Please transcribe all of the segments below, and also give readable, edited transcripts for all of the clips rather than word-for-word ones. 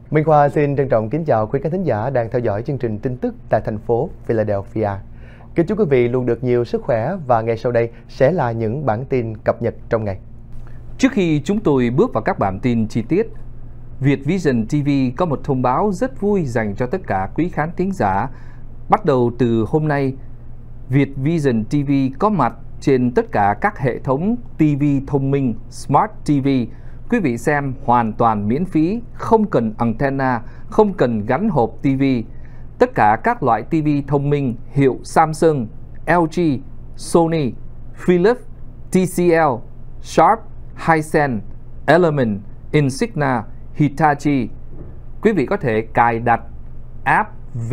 Minh Khoa xin trân trọng kính chào quý khán thính giả đang theo dõi chương trình tin tức tại thành phố Philadelphia. Kính chúc quý vị luôn được nhiều sức khỏe và ngay sau đây sẽ là những bản tin cập nhật trong ngày. Trước khi chúng tôi bước vào các bản tin chi tiết, Việt Vision TV có một thông báo rất vui dành cho tất cả quý khán thính giả. Bắt đầu từ hôm nay, Việt Vision TV có mặt trên tất cả các hệ thống TV thông minh Smart TV. Quý vị xem hoàn toàn miễn phí, không cần antenna, không cần gắn hộp TV. Tất cả các loại TV thông minh hiệu Samsung, LG, Sony, Philips, TCL, Sharp, Hisense, Element, Insignia, Hitachi. Quý vị có thể cài đặt app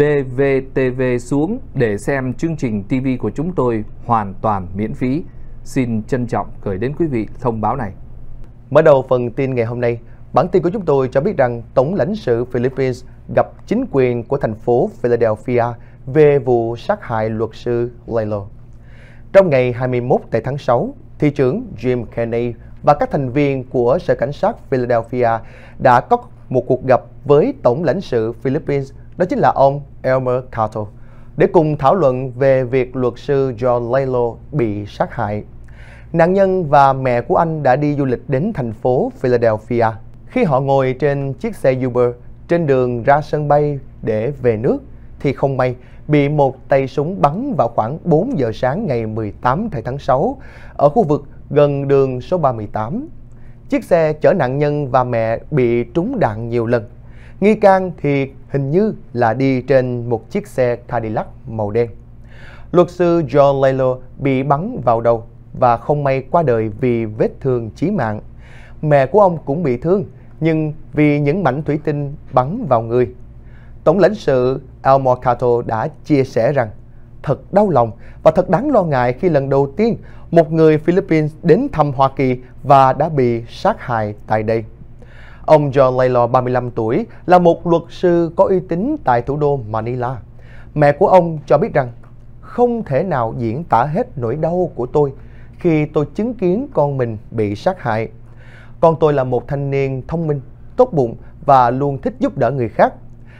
VVTV xuống để xem chương trình TV của chúng tôi hoàn toàn miễn phí. Xin trân trọng gửi đến quý vị thông báo này. Mở đầu phần tin ngày hôm nay, bản tin của chúng tôi cho biết rằng Tổng lãnh sự Philippines gặp chính quyền của thành phố Philadelphia về vụ sát hại luật sư Laylo. Trong ngày 21 tháng 6, thị trưởng Jim Kenney và các thành viên của Sở Cảnh sát Philadelphia đã có một cuộc gặp với Tổng lãnh sự Philippines, đó chính là ông Elmer Cato, để cùng thảo luận về việc luật sư John Laylo bị sát hại. Nạn nhân và mẹ của anh đã đi du lịch đến thành phố Philadelphia. Khi họ ngồi trên chiếc xe Uber trên đường ra sân bay để về nước, thì không may bị một tay súng bắn vào khoảng 4 giờ sáng ngày 18 tháng 6 ở khu vực gần đường số 38. Chiếc xe chở nạn nhân và mẹ bị trúng đạn nhiều lần. Nghi can thì hình như là đi trên một chiếc xe Cadillac màu đen. Luật sư John Laylo bị bắn vào đầu và không may qua đời vì vết thương chí mạng. Mẹ của ông cũng bị thương, nhưng vì những mảnh thủy tinh bắn vào người. Tổng lãnh sự Elmer Cato đã chia sẻ rằng thật đau lòng và thật đáng lo ngại khi lần đầu tiên một người Philippines đến thăm Hoa Kỳ và đã bị sát hại tại đây. Ông John Laylo, 35 tuổi, là một luật sư có uy tín tại thủ đô Manila. Mẹ của ông cho biết rằng không thể nào diễn tả hết nỗi đau của tôi khi tôi chứng kiến con mình bị sát hại. Con tôi là một thanh niên thông minh, tốt bụng và luôn thích giúp đỡ người khác.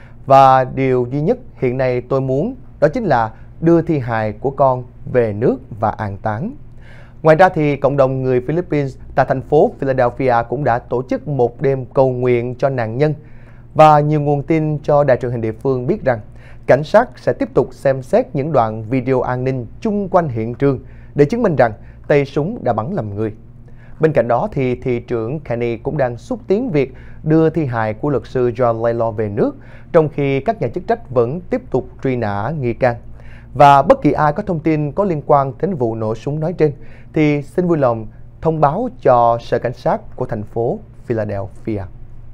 Và điều duy nhất hiện nay tôi muốn đó chính là đưa thi hài của con về nước và an táng. Ngoài ra thì cộng đồng người Philippines tại thành phố Philadelphia cũng đã tổ chức một đêm cầu nguyện cho nạn nhân. Và nhiều nguồn tin cho đài truyền hình địa phương biết rằng cảnh sát sẽ tiếp tục xem xét những đoạn video an ninh chung quanh hiện trường để chứng minh rằng tay súng đã bắn lầm người. Bên cạnh đó thì thị trưởng Kenney cũng đang xúc tiến việc đưa thi hài của luật sư John Laylo về nước, trong khi các nhà chức trách vẫn tiếp tục truy nã nghi can. Và bất kỳ ai có thông tin có liên quan đến vụ nổ súng nói trên thì xin vui lòng thông báo cho Sở Cảnh sát của thành phố Philadelphia.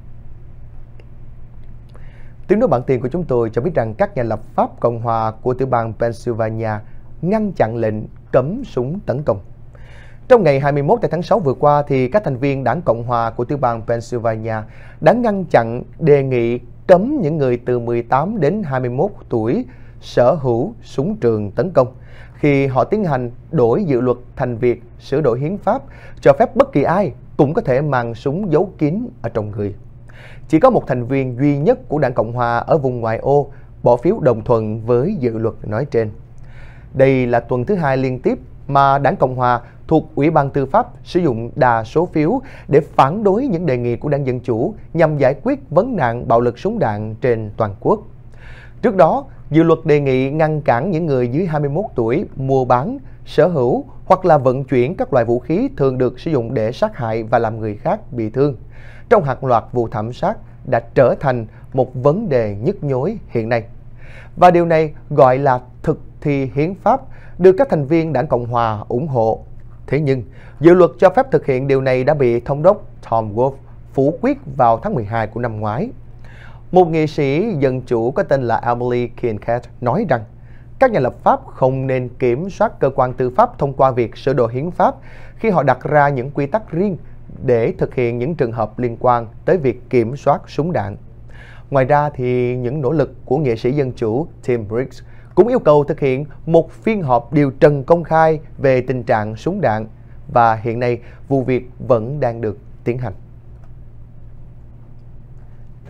Tiếng nói bản tin của chúng tôi cho biết rằng các nhà lập pháp Cộng hòa của tiểu bang Pennsylvania ngăn chặn lệnh cấm súng tấn công. Trong ngày 21 tháng 6 vừa qua, thì các thành viên đảng Cộng hòa của tiểu bang Pennsylvania đã ngăn chặn đề nghị cấm những người từ 18 đến 21 tuổi sở hữu súng trường tấn công khi họ tiến hành đổi dự luật thành việc sửa đổi hiến pháp cho phép bất kỳ ai cũng có thể mang súng giấu kín ở trong người. Chỉ có một thành viên duy nhất của đảng Cộng hòa ở vùng ngoại ô bỏ phiếu đồng thuận với dự luật nói trên. Đây là tuần thứ hai liên tiếp mà đảng Cộng hòa thuộc Ủy ban Tư pháp sử dụng đa số phiếu để phản đối những đề nghị của đảng Dân Chủ nhằm giải quyết vấn nạn bạo lực súng đạn trên toàn quốc. Trước đó, dự luật đề nghị ngăn cản những người dưới 21 tuổi mua bán, sở hữu hoặc là vận chuyển các loại vũ khí thường được sử dụng để sát hại và làm người khác bị thương trong hàng loạt vụ thảm sát đã trở thành một vấn đề nhức nhối hiện nay. Và điều này gọi là thực thi hiến pháp, được các thành viên đảng Cộng hòa ủng hộ. Thế nhưng, dự luật cho phép thực hiện điều này đã bị thống đốc Tom Wolf phủ quyết vào tháng 12 của năm ngoái. Một nghị sĩ Dân Chủ có tên là Emily Kincaid nói rằng các nhà lập pháp không nên kiểm soát cơ quan tư pháp thông qua việc sửa đổi hiến pháp khi họ đặt ra những quy tắc riêng để thực hiện những trường hợp liên quan tới việc kiểm soát súng đạn. Ngoài ra thì những nỗ lực của nghệ sĩ Dân Chủ Tim Briggs cũng yêu cầu thực hiện một phiên họp điều trần công khai về tình trạng súng đạn, và hiện nay vụ việc vẫn đang được tiến hành.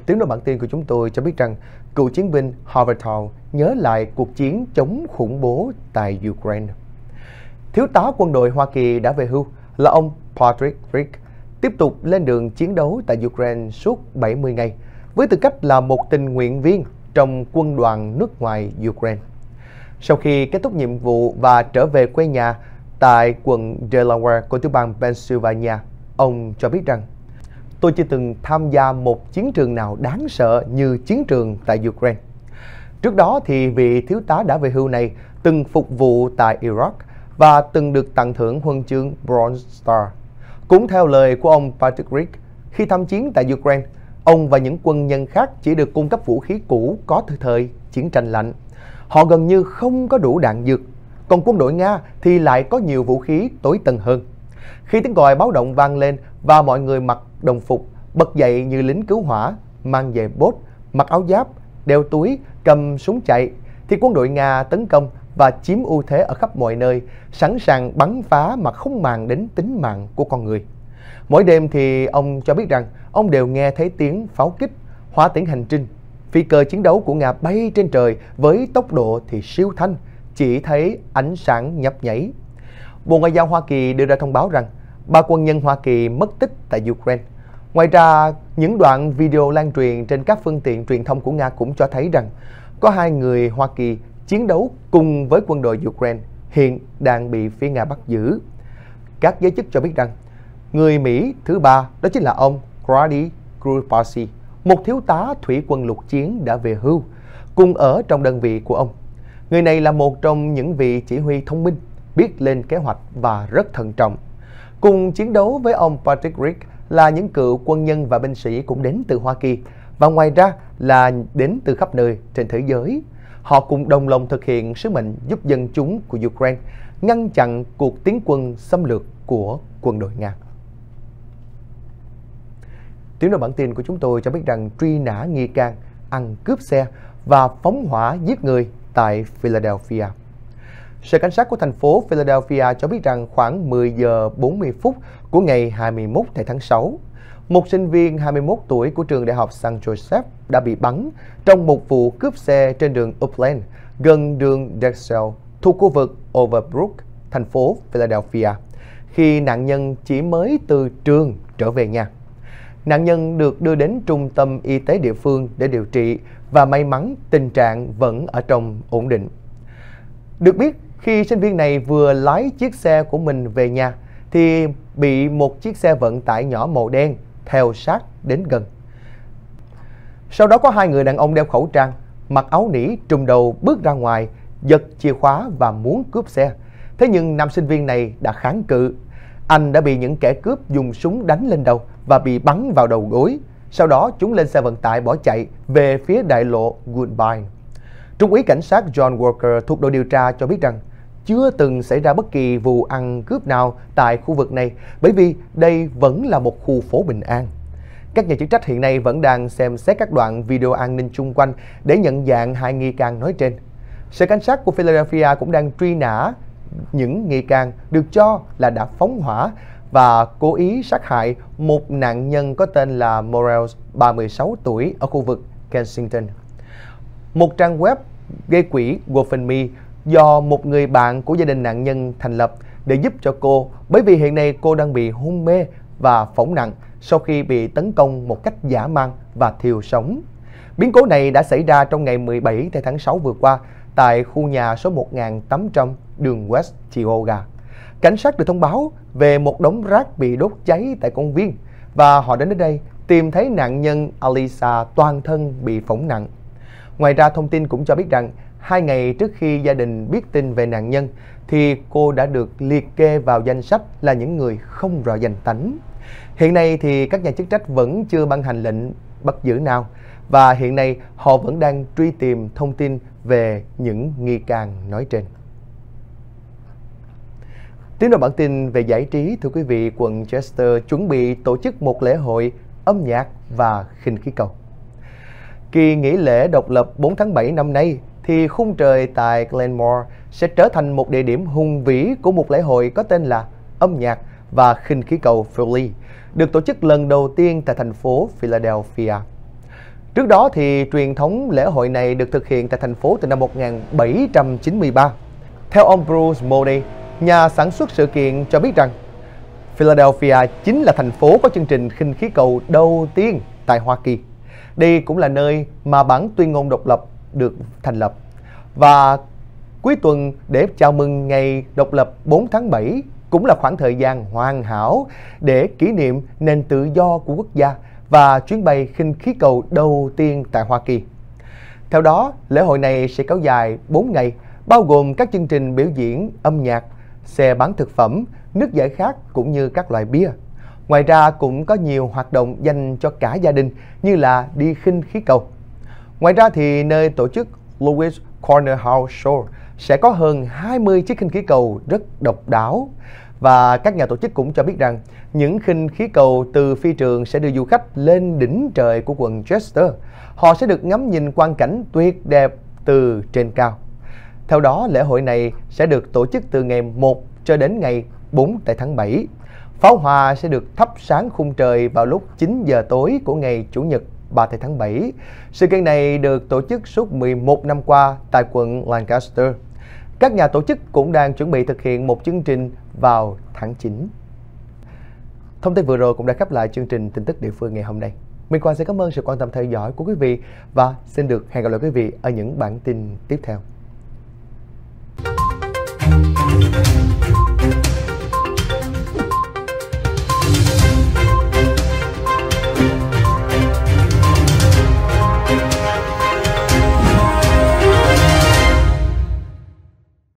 Tiếp nối bản tin của chúng tôi cho biết rằng cựu chiến binh Havertown nhớ lại cuộc chiến chống khủng bố tại Ukraine. Thiếu tá quân đội Hoa Kỳ đã về hưu là ông Patrick Rick tiếp tục lên đường chiến đấu tại Ukraine suốt 70 ngày với tư cách là một tình nguyện viên trong quân đoàn nước ngoài Ukraine. Sau khi kết thúc nhiệm vụ và trở về quê nhà tại quận Delaware của tiểu bang Pennsylvania, ông cho biết rằng: "Tôi chưa từng tham gia một chiến trường nào đáng sợ như chiến trường tại Ukraine." Trước đó thì vị thiếu tá đã về hưu này từng phục vụ tại Iraq và từng được tặng thưởng huân chương Bronze Star. Cũng theo lời của ông Patrick Rick, khi tham chiến tại Ukraine, ông và những quân nhân khác chỉ được cung cấp vũ khí cũ có từ thời chiến tranh lạnh. Họ gần như không có đủ đạn dược, còn quân đội Nga thì lại có nhiều vũ khí tối tân hơn. Khi tiếng còi báo động vang lên và mọi người mặc đồng phục, bật dậy như lính cứu hỏa, mang giày bốt, mặc áo giáp, đeo túi, cầm súng chạy, thì quân đội Nga tấn công và chiếm ưu thế ở khắp mọi nơi, sẵn sàng bắn phá mà không màng đến tính mạng của con người. Mỗi đêm thì ông cho biết rằng ông đều nghe thấy tiếng pháo kích, hỏa tiễn hành trình. Phi cơ chiến đấu của Nga bay trên trời với tốc độ thì siêu thanh, chỉ thấy ánh sáng nhấp nháy. Bộ Ngoại giao Hoa Kỳ đưa ra thông báo rằng 3 quân nhân Hoa Kỳ mất tích tại Ukraine. Ngoài ra, những đoạn video lan truyền trên các phương tiện truyền thông của Nga cũng cho thấy rằng có 2 người Hoa Kỳ chiến đấu cùng với quân đội Ukraine hiện đang bị phía Nga bắt giữ. Các giới chức cho biết rằng người Mỹ thứ 3 đó chính là ông Grady Krupasi, một thiếu tá thủy quân lục chiến đã về hưu, cùng ở trong đơn vị của ông. Người này là một trong những vị chỉ huy thông minh, biết lên kế hoạch và rất thận trọng. Cùng chiến đấu với ông Patrick Rick là những cựu quân nhân và binh sĩ cũng đến từ Hoa Kỳ, và ngoài ra là đến từ khắp nơi trên thế giới. Họ cùng đồng lòng thực hiện sứ mệnh giúp dân chúng của Ukraine ngăn chặn cuộc tiến quân xâm lược của quân đội Nga. Tiếp nối bản tin của chúng tôi cho biết rằng truy nã nghi can ăn cướp xe và phóng hỏa giết người tại Philadelphia. Sở Cảnh sát của thành phố Philadelphia cho biết rằng khoảng 10 giờ 40 phút của ngày 21 tháng 6, một sinh viên 21 tuổi của trường đại học St. Joseph đã bị bắn trong một vụ cướp xe trên đường Upland gần đường Dexel thuộc khu vực Overbrook, thành phố Philadelphia, khi nạn nhân chỉ mới từ trường trở về nhà. Nạn nhân được đưa đến trung tâm y tế địa phương để điều trị và may mắn tình trạng vẫn ở trong ổn định. Được biết, khi sinh viên này vừa lái chiếc xe của mình về nhà thì bị một chiếc xe vận tải nhỏ màu đen theo sát đến gần. Sau đó có 2 người đàn ông đeo khẩu trang, mặc áo nỉ trùm đầu bước ra ngoài, giật chìa khóa và muốn cướp xe. Thế nhưng nam sinh viên này đã kháng cự. Anh đã bị những kẻ cướp dùng súng đánh lên đầu và bị bắn vào đầu gối. Sau đó chúng lên xe vận tải bỏ chạy về phía đại lộ Woodbine. Trung úy cảnh sát John Walker thuộc đội điều tra cho biết rằng chưa từng xảy ra bất kỳ vụ ăn cướp nào tại khu vực này, bởi vì đây vẫn là một khu phố bình an. Các nhà chức trách hiện nay vẫn đang xem xét các đoạn video an ninh chung quanh để nhận dạng 2 nghi can nói trên. Sở Cảnh sát của Philadelphia cũng đang truy nã những nghi can được cho là đã phóng hỏa và cố ý sát hại một nạn nhân có tên là Morales, 36 tuổi, ở khu vực Kensington. Một trang web gây quỹ GoFundMe do một người bạn của gia đình nạn nhân thành lập để giúp cho cô, bởi vì hiện nay cô đang bị hôn mê và phỏng nặng sau khi bị tấn công một cách dã man và thiêu sống. Biến cố này đã xảy ra trong ngày 17 tháng 6 vừa qua tại khu nhà số 1800 đường West Tioga. Cảnh sát được thông báo về một đống rác bị đốt cháy tại công viên và họ đến đây tìm thấy nạn nhân Alisa toàn thân bị phỏng nặng. Ngoài ra, thông tin cũng cho biết rằng 2 ngày trước khi gia đình biết tin về nạn nhân thì cô đã được liệt kê vào danh sách là những người không rõ danh tánh. Hiện nay thì các nhà chức trách vẫn chưa ban hành lệnh bắt giữ nào và hiện nay họ vẫn đang truy tìm thông tin về những nghi can nói trên. Tiếp nối bản tin về giải trí, thưa quý vị, quận Chester chuẩn bị tổ chức một lễ hội âm nhạc và khinh khí cầu. Kỳ nghỉ lễ độc lập 4 tháng 7 năm nay thì khung trời tại Glenmore sẽ trở thành một địa điểm hùng vĩ của một lễ hội có tên là âm nhạc và khinh khí cầu Philly, được tổ chức lần đầu tiên tại thành phố Philadelphia. Trước đó thì truyền thống lễ hội này được thực hiện tại thành phố từ năm 1793. Theo ông Bruce Mooney, nhà sản xuất sự kiện cho biết rằng Philadelphia chính là thành phố có chương trình khinh khí cầu đầu tiên tại Hoa Kỳ. Đây cũng là nơi mà bản tuyên ngôn độc lập được thành lập. Và cuối tuần để chào mừng ngày độc lập 4 tháng 7 cũng là khoảng thời gian hoàn hảo để kỷ niệm nền tự do của quốc gia và chuyến bay khinh khí cầu đầu tiên tại Hoa Kỳ. Theo đó, lễ hội này sẽ kéo dài 4 ngày, bao gồm các chương trình biểu diễn âm nhạc, xe bán thực phẩm, nước giải khát cũng như các loại bia. Ngoài ra cũng có nhiều hoạt động dành cho cả gia đình như là đi khinh khí cầu. Ngoài ra thì nơi tổ chức Louis Corner House Show sẽ có hơn 20 chiếc khinh khí cầu rất độc đáo. Và các nhà tổ chức cũng cho biết rằng những khinh khí cầu từ phi trường sẽ đưa du khách lên đỉnh trời của quận Chester. Họ sẽ được ngắm nhìn quang cảnh tuyệt đẹp từ trên cao. Theo đó, lễ hội này sẽ được tổ chức từ ngày 1 cho đến ngày 4 tại tháng 7. Pháo hoa sẽ được thắp sáng khung trời vào lúc 9 giờ tối của ngày Chủ nhật 3 tháng 7. Sự kiện này được tổ chức suốt 11 năm qua tại quận Lancaster. Các nhà tổ chức cũng đang chuẩn bị thực hiện một chương trình vào tháng 9. Thông tin vừa rồi cũng đã khép lại chương trình tin tức địa phương ngày hôm nay. Minh Quang sẽ cảm ơn sự quan tâm theo dõi của quý vị và xin được hẹn gặp lại quý vị ở những bản tin tiếp theo.